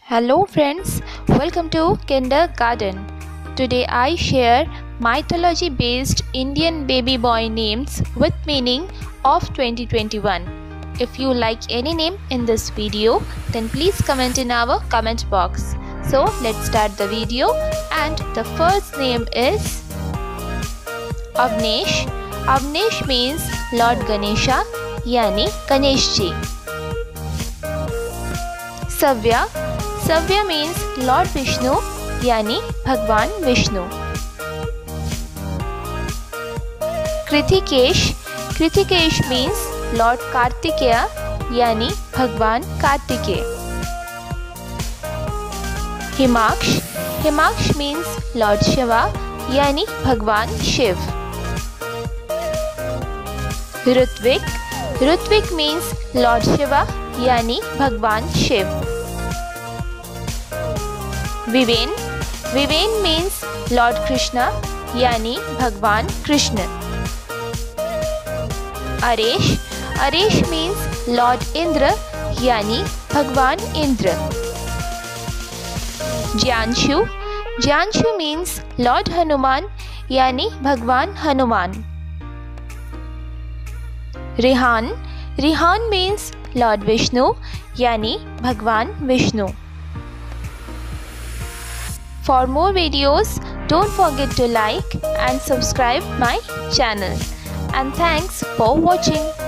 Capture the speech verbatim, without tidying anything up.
Hello friends, welcome to Kindergarten. Today I share mythology based Indian baby boy names with meaning of twenty twenty-one. If you like any name in this video, then please comment in our comment box. So let's start the video, and the first name is Avnesh. Avnesh means Lord Ganesha yani Ganesh ji. Savya Savya means Lord Vishnu yani Bhagwan Vishnu. Krithikesh Krithikesh means Lord Kartikeya yani Bhagwan Kartike. Himaksh Himaksh means Lord Shiva yani Bhagwan Shiv. Rutvik Rutvik means Lord Shiva yani Bhagwan Shiv. Viven Viven means Lord Krishna yani Bhagwan Krishna. Aresh Aresh means Lord Indra yani Bhagwan Indra. Jyanshu Jyanshu means Lord Hanuman yani Bhagwan Hanuman. Rihan Rihan means Lord Vishnu yani Bhagwan Vishnu. For more videos, don't forget to like and subscribe my channel. And thanks for watching.